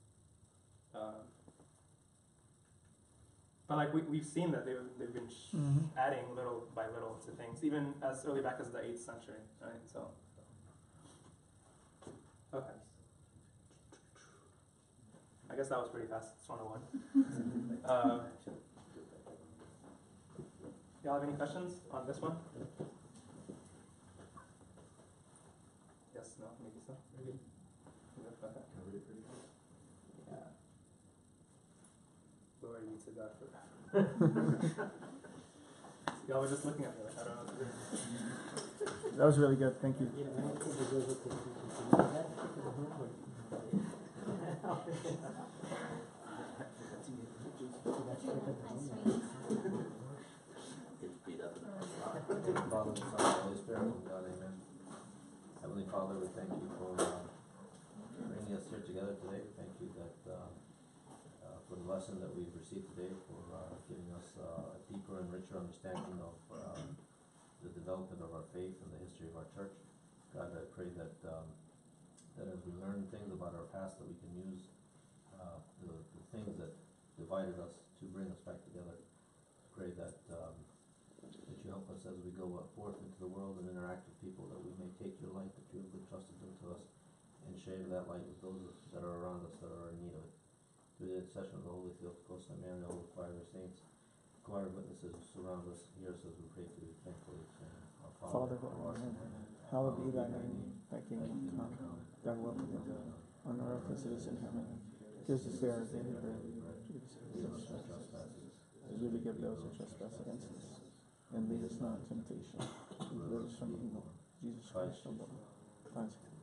But like we've seen that they've been adding little by little to things, even as early back as the 8th century, right? So, okay. I guess that was pretty fast. It's 101. Y'all have any questions on this one? Yes, no, maybe so. Maybe. Okay. Yeah. Glory be to God for that. Y'all were just looking at me like I don't know what to do.
That was really good. Thank you.
Father, the Son, and the Holy Spirit, one God, amen. Heavenly Father, we thank you for bringing us here together today. Thank you that for the lesson that we've received today, for giving us a deeper and richer understanding of the development of our faith and the history of our church. God, I pray that that as we learn things about our past, that we can use the things that divided us to bring us back together. Pray that that you help us as we go forth into the world and interact with people, that we may take your light that you have entrusted to us and share that light with those that are around us that are in need of it. Through the intercession of the Holy Theotokos and Mary, all the choir of saints, choir of witnesses who surround us, hear us as we pray to you thankfully. Our Father who art in heaven,
hallowed be thy name. Thy kingdom come. Thy will be done on earth as it is in heaven. Give us this day our daily bread. Forgive us our trespasses, as we forgive those who trespass against us. And lead us not into temptation, but deliver us from evil. Jesus Christ, our Lord.